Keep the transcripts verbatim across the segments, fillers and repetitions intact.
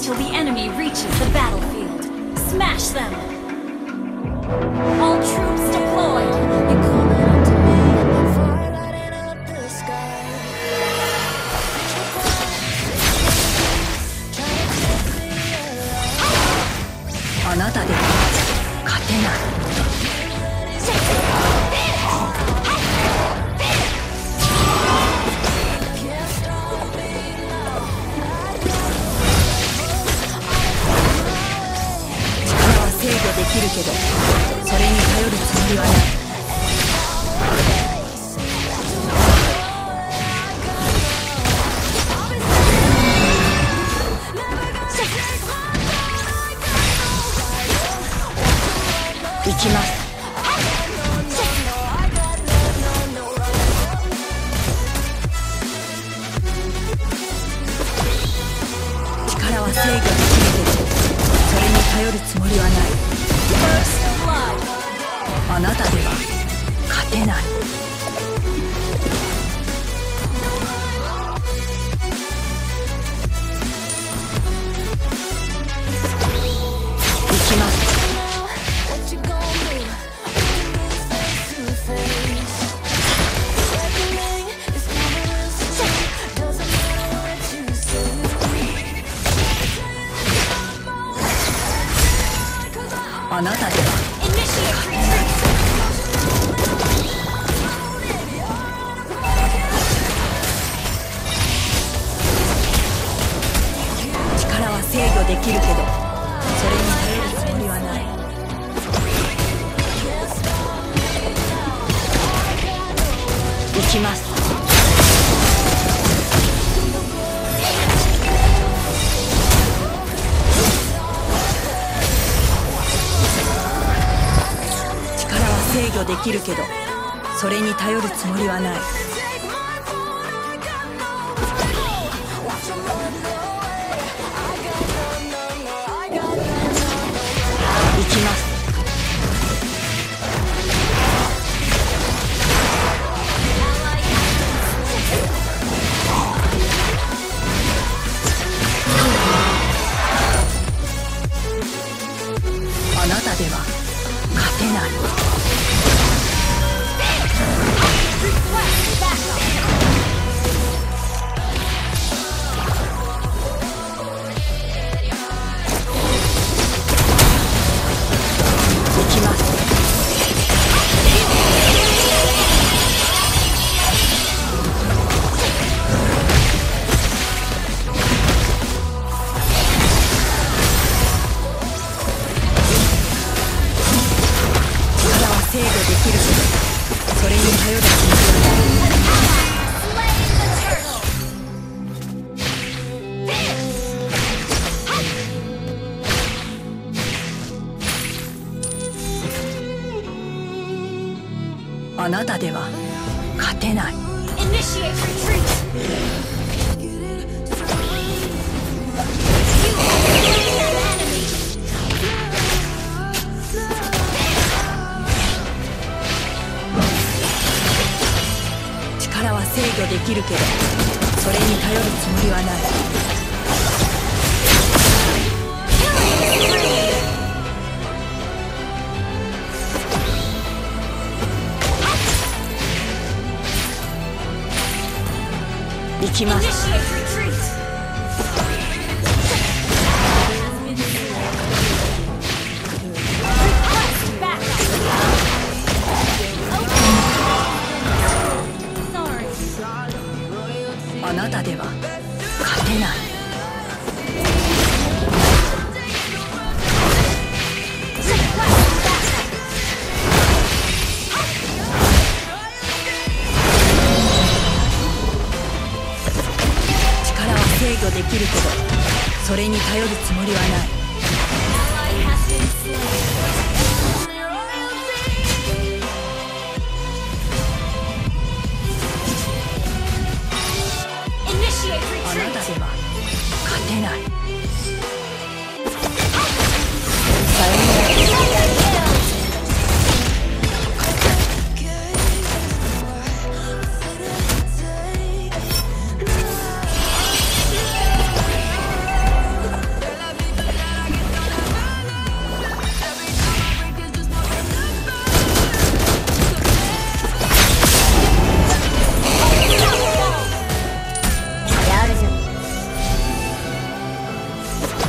until the enemy reaches the battlefield. Smash them! All troops deployed! You coming up to me, fire lighting up the sky. あなたでは勝てない。制御できるけど、それに頼るつもりはない。行きます。力は制御できるけど、それに頼るつもりはない。あなたでは勝てない。行きます。あなたでは力は制御できるけど、それに頼るつもりはない。行きます。制御できるけど、それに頼るつもりはない。行きます。あなたでは勝てない。制御できるけど、それに頼るつもりはない。あなたでは勝てない。力は制御できるけど、それに頼るつもりはない。行きます。あなたでは勝てない。力は制御できるけど、それに頼るつもりはない。あなたでは勝てない。さよなら。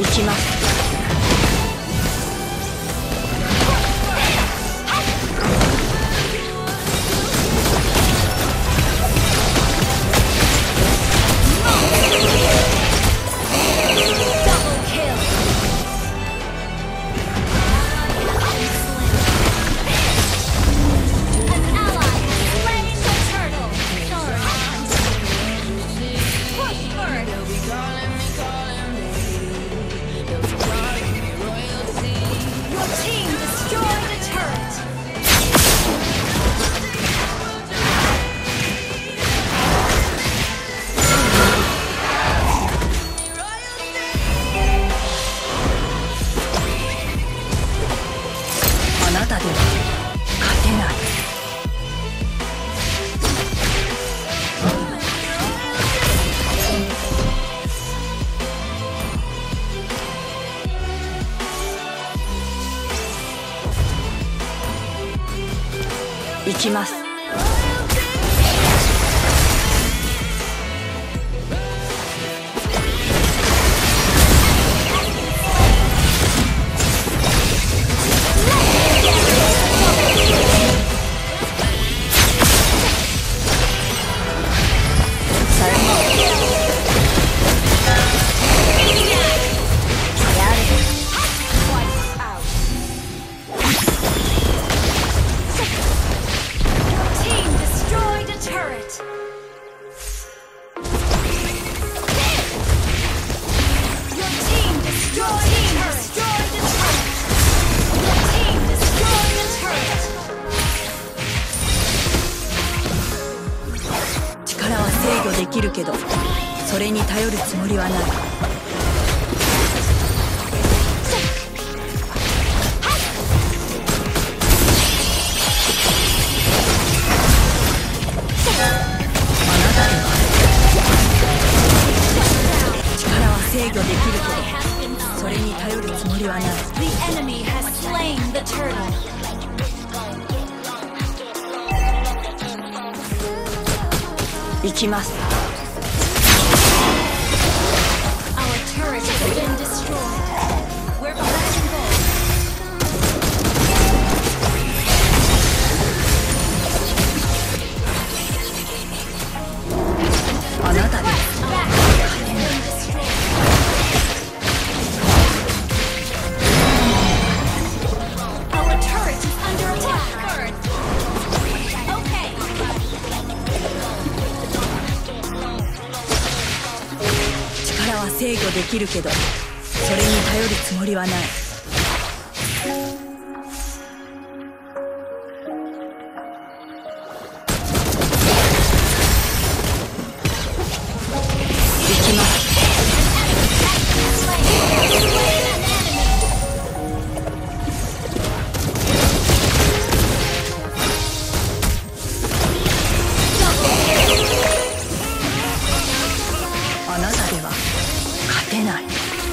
行きます。行きます。できるけど、それに頼るつもりはない。あなたでは力は制御できるけど、それに頼るつもりはない。行きます。あなたで制御できるけど、それに頼るつもりはない。行きます。あなたでは勝てない。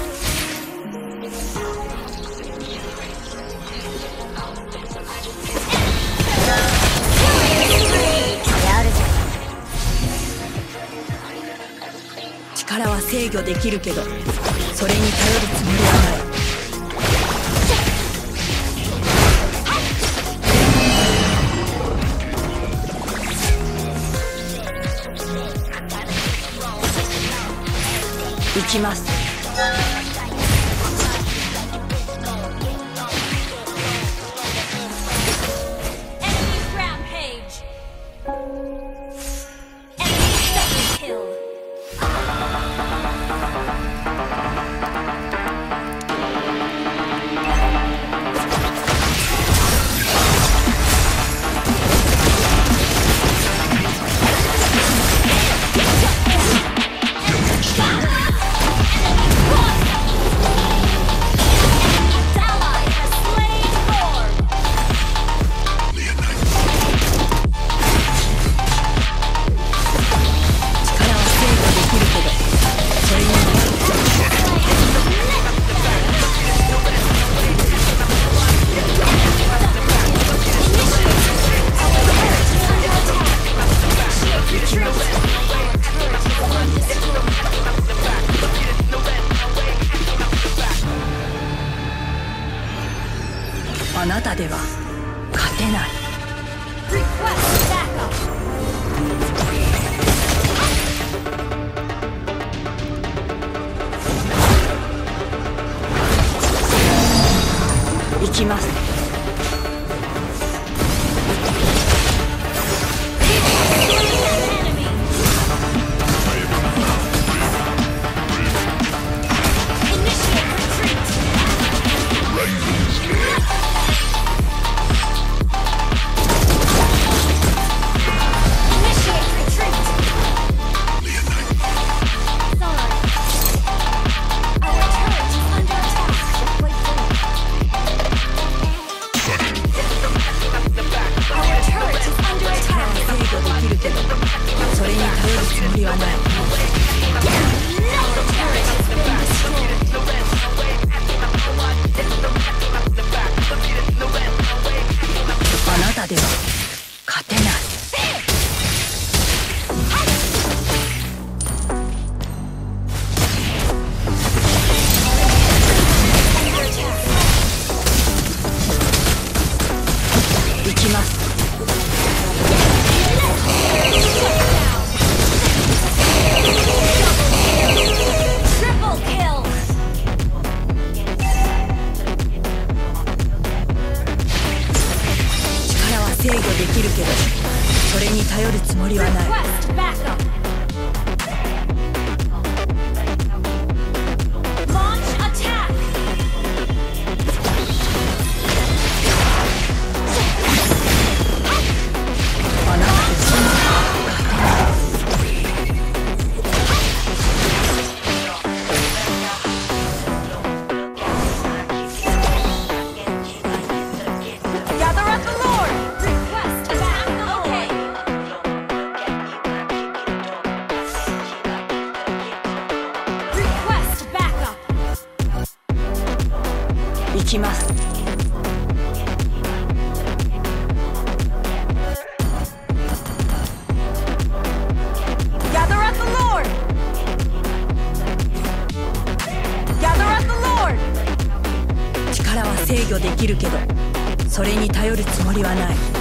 力は制御できるけど、それに頼るつもりはない。行きます。 なたでは勝てない。行きます。それに頼るつもりはない。あなたでは勝てない。行きます。制御できるけど、それに頼るつもりはない。あなたとそんな行きます。力は制御できるけど、それに頼るつもりはない。